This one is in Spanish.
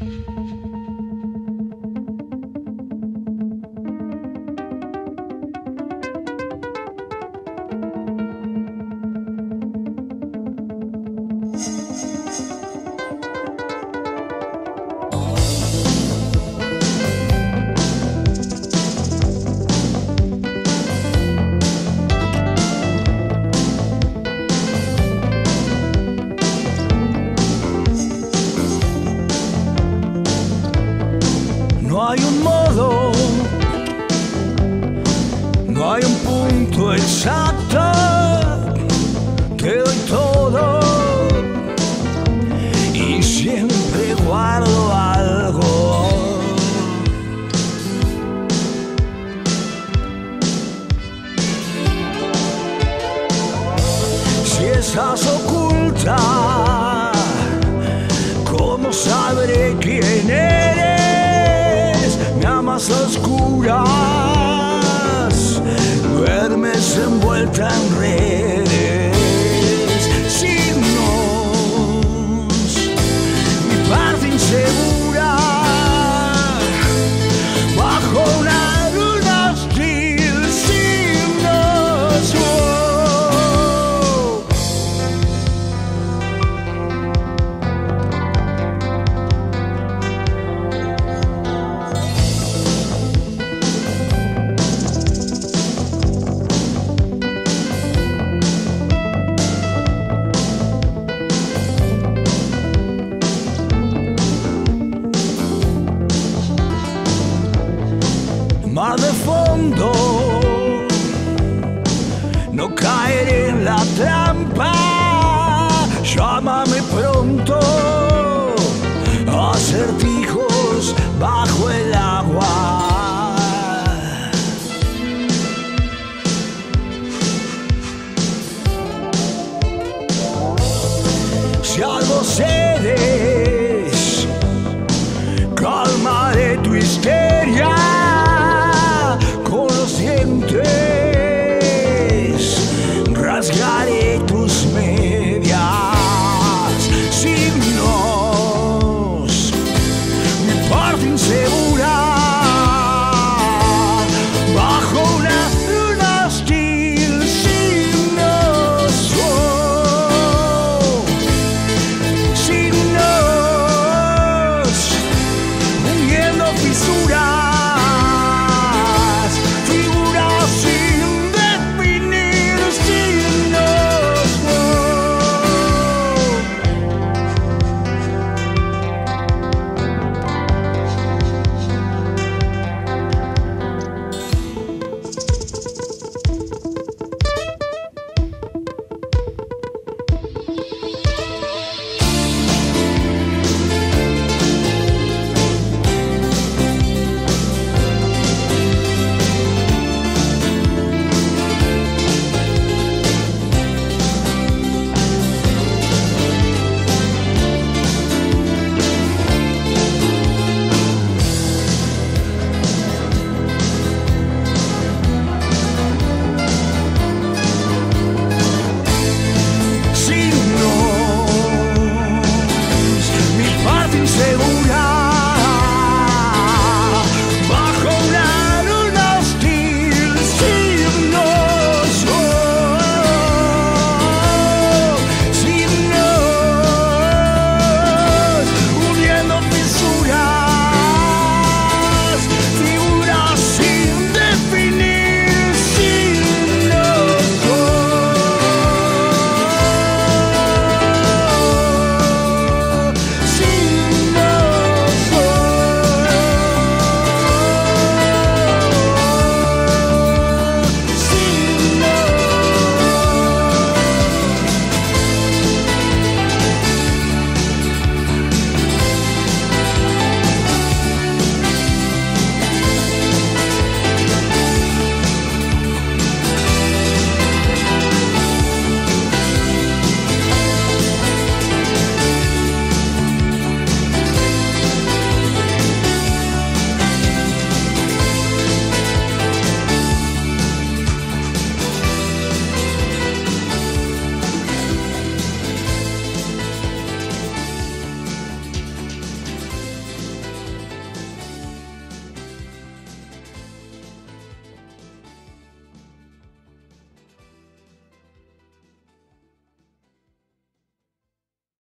No hay un modo, no hay un punto exacto, te doy todo y siempre guardo algo. Si estás oculta, ¿cómo sabré quién eres? Me amas a oscuras, duermes envuelta en redes, signos, mi parte insegura, bajo una luna hostil, signos. Mar de fondo, no caeré en la trampa, llámame pronto, acertijos bajo el